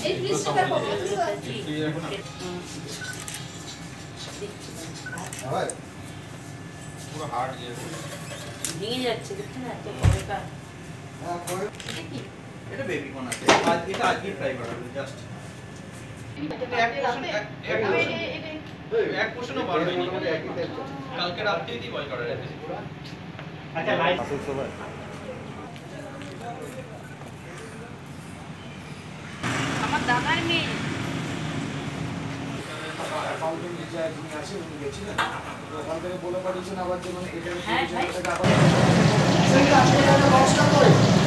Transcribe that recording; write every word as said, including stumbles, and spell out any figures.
এই ফ্রিজটা কত ভাই পুরো হার্ড যে ভেঙে যাচ্ছে দেখছেন না তো কয়টা হ্যাঁ কই এটা কি এটা বেবি কোন আছে আজ এটা আজকে ট্রাই করা হলো জাস্ট এক পোরশন এক এক পোরশনও বার হয়নি কালকে রাতেই দি বয় করা আছে আচ্ছা লাইভ আসল সময় আমার দাদার মেয়ে অ্যাকাউন্টিং যে যিনি আছে উনি গেছিলেন ওখান থেকে বলে পাঠিয়েছেন আবার যে মানে এটা হ্যাঁ ভাই টাকা আবার সেটা আসলে টাকা লস করে